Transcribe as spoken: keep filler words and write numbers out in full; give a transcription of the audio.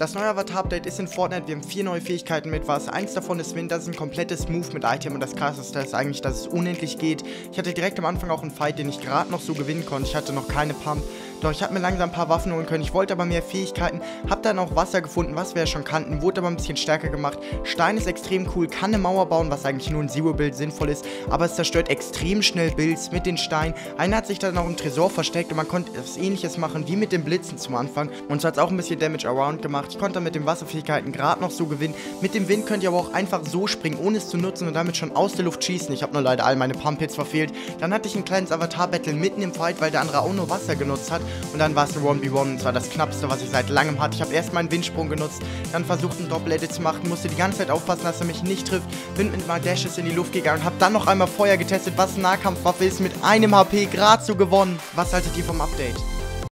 Das neue Avatar-Update ist in Fortnite, wir haben vier neue Fähigkeiten mit was. Eins davon ist Wind, das ist ein komplettes Movement-Item und das krasseste ist eigentlich, dass es unendlich geht. Ich hatte direkt am Anfang auch einen Fight, den ich gerade noch so gewinnen konnte. Ich hatte noch keine Pump. Doch ich habe mir langsam ein paar Waffen holen können. Ich wollte aber mehr Fähigkeiten. Habe dann auch Wasser gefunden, was wir ja schon kannten. Wurde aber ein bisschen stärker gemacht. Stein ist extrem cool. Kann eine Mauer bauen, was eigentlich nur ein Zero-Build sinnvoll ist. Aber es zerstört extrem schnell Builds mit den Steinen. Einer hat sich dann auch im Tresor versteckt und man konnte etwas Ähnliches machen wie mit den Blitzen zum Anfang. Und so hat es auch ein bisschen Damage Around gemacht. Ich konnte dann mit den Wasserfähigkeiten gerade noch so gewinnen. Mit dem Wind könnt ihr aber auch einfach so springen, ohne es zu nutzen und damit schon aus der Luft schießen. Ich habe nur leider all meine Pump-Hits verfehlt. Dann hatte ich ein kleines Avatar-Battle mitten im Fight, weil der andere auch nur Wasser genutzt hat. Und dann war es ein eins gegen eins. Und zwar das knappste, was ich seit langem hatte. Ich habe erst meinen Windsprung genutzt, dann versucht, einen Doppel-Edit zu machen. Musste die ganze Zeit aufpassen, dass er mich nicht trifft. Bin mit meinen Dashes in die Luft gegangen und habe dann noch einmal Feuer getestet, was Nahkampfwaffe ist, mit einem H P gerade so gewonnen. Was haltet ihr vom Update?